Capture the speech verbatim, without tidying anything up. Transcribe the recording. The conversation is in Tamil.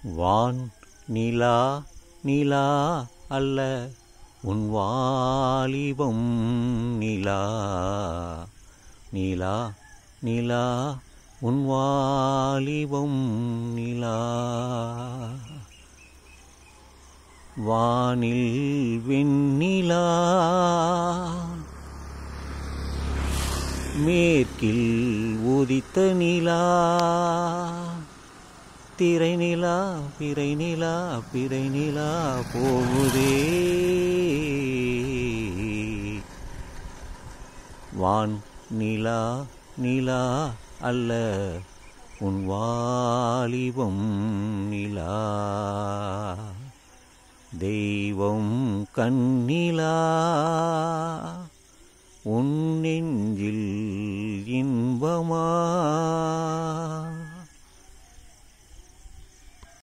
வான் நிலா நிலா அல்ல உன் வாலிபம் நிலா நிலா நிலா உன் வாலிபம் நிலா. வானில் வெண்ணிலா மேற்கில் உதித்த நிலா, திரை நிலா பிறை நிலா பிறை நிலா போகுதே. வான் நிலா நிலா அல்ல உன் வாலிபம் நிலா, தெய்வம் கண்ணிலா உன் நெஞ்சில்